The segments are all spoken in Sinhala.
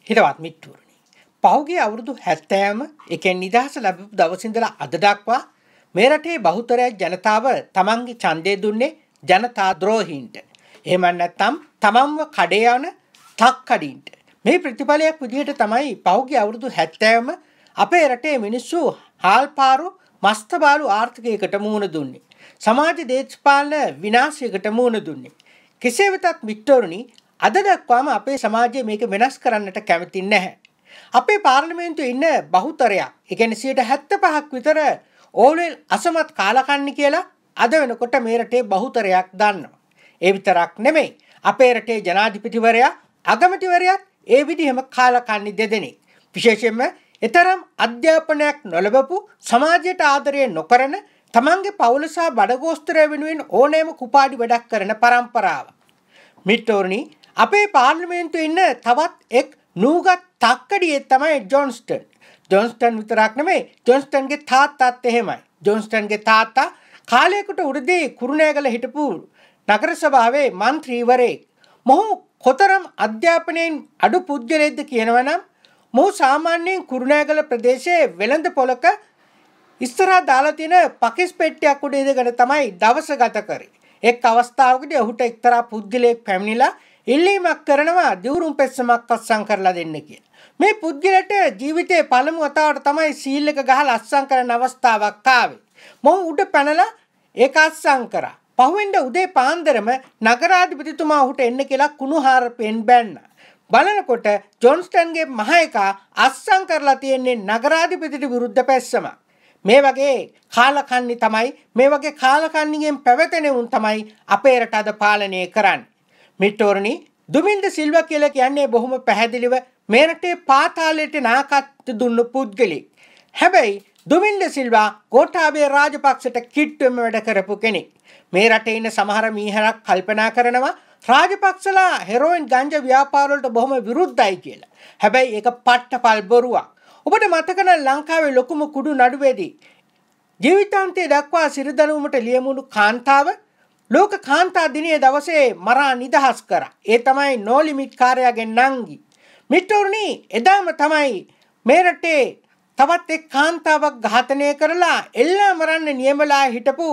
හිතවත් මිත්‍රවරුනි. පහුගිය අවුරුදු 70ම ඒ කියන්නේ නිදහස ලැබපු දවස් ඉඳලා අද දක්වා මේ රටේ බහුතරයක් ජනතාව තමන්ගේ ඡන්දය දුන්නේ ජනතා ද්‍රෝහීන්ට. එහෙම නැත්නම් තමන්ව කඩේ යන තක්කඩින්ට. මේ ප්‍රතිඵලයක් විදිහට තමයි පහුගිය අවුරුදු 70ම අපේ රටේ මිනිස්සු හාල්පාරු මස්තබාලු ආර්ථිකයකට මුහුණ දුන්නේ. සමාජ දේශපාලන විනාශයකට මුහුණ දුන්නේ. කෙසේ වෙතත් මිත්‍රවරුනි අද දක්වාම අපේ සමාජය මේක වෙනස් කරන්නට කැමති නැහැ. අපේ පාර්ලිමේන්තුවේ ඉන්න බහුතරයක්, ඒ කියන්නේ 75ක් විතර ඕලෙල් අසමත් කාලකන්ණි කියලා අද වෙනකොට මේ රටේ බහුතරයක් දන්නවා. ඒ විතරක් නෙමෙයි. අපේ රටේ ජනාධිපතිවරයා, අගමැතිවරයාත් ඒ විදිහම කාලකන්ණි දෙදෙනෙක්. විශේෂයෙන්ම ඊතරම් අධ්‍යාපනයක් නොලබපු, සමාජයට ආදරය නොකරන, තමන්ගේ පවුල සහ බඩගෝස්තරය වෙනුවෙන් ඕනෑම කුපාඩි වැඩක් කරන පරම්පරාව. මිත්‍රවරුනි, අපේ පාර්ලිමේන්තුවේ ඉන්න තවත් එක් නූගත් තක්කඩියෙක් තමයි ජොන්ස්ටන්. ජොන්ස්ටන් විතරක් නෙමෙයි, ජොන්ස්ටන්ගේ තාත්තාත් එහෙමයි. ජොන්ස්ටන්ගේ තාත්තා කාලයකට උඩදී කුරුණෑගල හිටපු නගර සභාවේ മന്ത്രിවරයෙක්. මොහු කොතරම් අධ්‍යාපනයෙන් අඩු පුද්ගලයෙක්ද කියනවනම් මොහු සාමාන්‍යයෙන් කුරුණෑගල ප්‍රදේශයේ වෙළඳ පොලක ඉස්සරහා දාලා තියෙන පකිස් පෙට්ටියක් උඩ ඉඳගෙන තමයි දවස ගත කරේ. එක් අවස්ථාවකදී ඔහුට එක්තරා පුද්ගලයෙක් පැමිණිලා ඉල්ලීමක් කරනවා දිවුරුම් පෙස්සමක් අස්සම් කරලා දෙන්න කියලා. මේ පුද්ගලයාට ජීවිතේ පළමු වතාවට තමයි සීල් එක ගහලා අස්සම් කරන අවස්ථාවක් ආවේ. මොහු උඩ පැනලා ඒක අස්සම් කරා. පහුවෙන්ද උදේ පාන්දරම නගරාධිපතිතුමා ඔහුට එන්න කියලා කුණුහාරපෙන් බැන්නා. බලනකොට ජොන්ස්ටන්ගේ මහේකා අස්සම් කරලා තියෙන්නේ නගරාධිපතිට විරුද්ධ පැස්සමක්. මේ වගේ කාලකන්ණි තමයි, මේ වගේ කාලකන්ණියෙන් පැවතෙන උන් තමයි අපේ රට අද පාලනය කරන්නේ. මිත්‍රවරුනි, දුමින්ද සිල්වා කියලා කියන්නේ බොහොම පැහැදිලිව මේ රටේ පාතාලයට නායකත්ව දුන්න පුද්ගලෙක්. හැබැයි දුමින්ද සිල්වා ගෝඨාභය රාජපක්ෂට කිට්ටුවෙම වැඩ කරපු කෙනෙක්. මේ රටේ ඉන්න සමහර මීහරක් කල්පනා කරනවා රාජපක්ෂලා හෙරෝයින් ගංජා ව්‍යාපාර වලට බොහොම විරුද්ධයි කියලා. හැබැයි ඒක පට්ටපල් බොරුවක්. ඔබට මතක නම් ලංකාවේ ලොකුම කුඩු නඩුවේදී ජීවිතාන්තය දක්වා සිරිදනුවමට ලියමුණු කාන්තාව ලෝක කාන්තා දිනයේ දවසේ මරා නිදහස් කරා. ඒ තමයි නෝ ලිමිට් කාර්යයෙන් නංගි. මිත්‍රවරුනි, එදාම තමයි මේ රටේ තවත් එක් කාන්තාවක් ඝාතනය කරලා එල්ලා මරන්න නියමලා හිටපු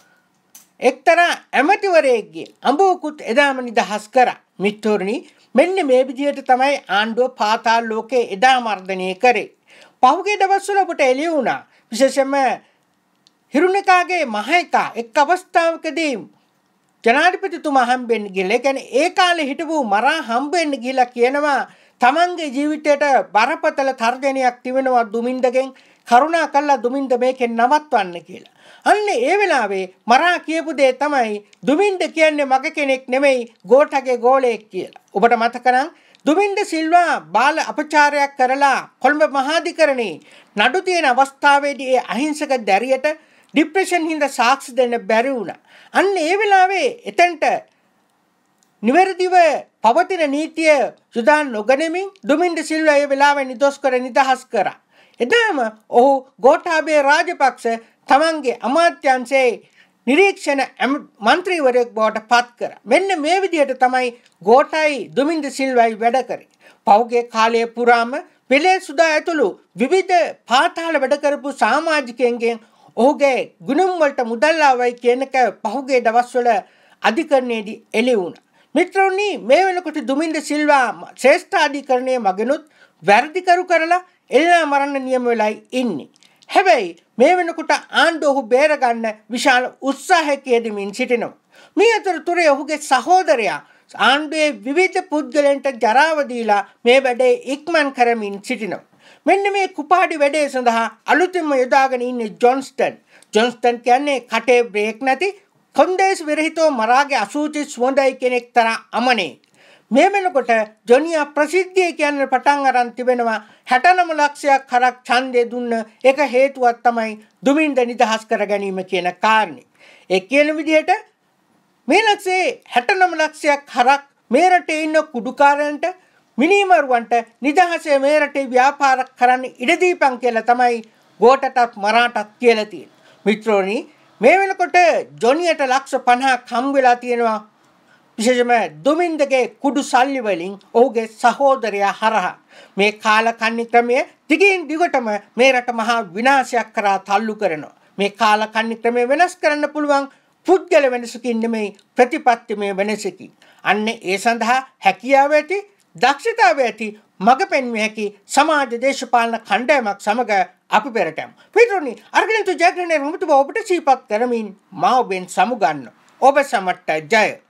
එක්තරා ඇමතිවරයෙක්ගේ අඹුකුත් එදාම නිදහස් කරා. මිත්‍රවරුනි, මෙන්න මේ විදිහට තමයි ආණ්ඩුව පාතාල ලෝකේ එදා මර්ධනය කරේ. පහුගිය දවස්වල ඔබට එළිය වුණා. විශේෂයෙන්ම හිරුණිකාගේ මහේකා එක් අවස්ථාවකදී ජනාධිපතිතුමා හම්බෙන්න ගිහලා, ඒ කියන්නේ ඒ කාලේ හිටපු මරා හම්බෙන්න ගිහලා කියනවා තමන්ගේ ජීවිතයට බරපතල තර්ජනයක් තිබෙනවා දුමින්දගෙන්, කරුණා කළා දුමින්ද මේකෙන් නවත්වන්න කියලා. අන්න ඒ වෙලාවේ මරා කියපු දේ තමයි දුමින්ද කියන්නේ මගේ කෙනෙක් නෙමෙයි, ගෝඨගේ ගෝලයෙක් කියලා. ඔබට මතක නම් දුමින්ද සිල්වා බාල අපචාරයක් කරලා කොළඹ මහාධිකරණේ නඩු තියෙන අවස්ථාවේදී ඒ අහිංසක දැරියට ડિප්‍රෙෂන් හින්දා සාක්ෂි දෙන්න බැරි වුණා. අන්න ඒ වෙලාවේ එතෙන්ට නිවැරදිව පවතින නීතිය සුදාන් නොගනිමින් දුමින්ද සිල්වා ඒ වෙලාවේ නිදොස් කර නිදහස් කරා. එදාම ඔහු ගෝඨාභය රාජපක්ෂ තමන්ගේ අමාත්‍යාංශයේ නිරීක්ෂණ මන්ත්‍රීවරයෙක් බවට පත් කරා. මෙන්න මේ විදිහට තමයි ගෝඨායි දුමින්ද සිල්වායි වැඩ කරේ. පෞගේ කාලයේ පුරාම පෙළේ සුදා ඇතුළු විවිධ පාතාල වැඩ කරපු සමාජිකයන්ගෙන් ඔහුගේ ගුණම් වලට මුදල් ආවයි කියන එක පහුගිය දවස්වල අධිකරණයේදී එළි වුණා. මිත්‍රෝනි, මේ වෙනකොට දුමින්ද සිල්වා ශ්‍රේෂ්ඨ අධිකරණයේ මගනුත් වැරදිකරු කරලා එල්ලා මරන්න නියම වෙලයි ඉන්නේ. හැබැයි මේ වෙනකොට ආණ්ඩුව ඔහු බේරගන්න විශාල උත්සාහයක යෙදමින් සිටිනවා. මේ අතරතුරේ ඔහුගේ සහෝදරයා ආණ්ඩුවේ විවිධ පුද්ගලයන්ට ජරාව දීලා මේ වැඩේ ඉක්මන් කරමින් සිටිනවා. මෙන්න මේ කුපාඩි වැඩේ සඳහා අලුතින්ම යොදාගෙන ඉන්නේ ජොන්ස්ටන්. ජොන්ස්ටන් කියන්නේ කටේ බ්‍රේක් නැති, කොන්දේස් විරහිතව මරාගේ අසූචි සුවඳයි කෙනෙක් තරම් අමනේ. මේ වෙනකොට ජොනියා ප්‍රසිද්ධිය කියන්න පටන් අරන් තිබෙනවා. 69 ලක්ෂයක් හරක් ඡන්දය දුන්න එක හේතුවක් තමයි දුමින්ද නිදහස් කර ගැනීම කියන කාරණේ. ඒ කියන විදිහට මේ ලක්ෂේ 69 ලක්ෂයක් හරක් මේ රටේ ඉන්න කුඩුකාරයන්ට, මිනිමරුවන්ට නිදහසේ මේ රටේ ව්‍යාපාර කරන්න ඉඩ දීපන් කියලා තමයි ගෝඨටත් මරාටත් කියලා තියෙන්නේ. මිත්‍රෝනි, මේ වෙනකොට ජොනියට ලක්ෂ 50ක් හම් වෙලා තියෙනවා. විශේෂම දුමින්දගේ කුඩු සල්ලි වලින් ඔහුගේ සහෝදරයා හරහා මේ කාලකන්ණි ක්‍රමය දිගින් දිගටම මේ රට මහා විනාශයක් කරා තල්ලු කරනවා. මේ කාලකන්ණි ක්‍රමය වෙනස් කරන්න පුළුවන් පුද්ගල වෙනසකින් නෙමෙයි ප්‍රතිපත්තිමය වෙනසකින්. අන්න ඒ සඳහා හැකියාව ඇති දක්ෂතාව ඇති මඟ පෙන්විය හැකි සමාජ දේශපාලන කණ්ඩායමක් සමග අපි පෙරට යමු. පිටුනි අර්ගලින්තු ජයග්‍රහණය ඔබට සිහිපත් කරමින් මා ඔබෙන් සමුගන්න. ඔබ සමට ජය.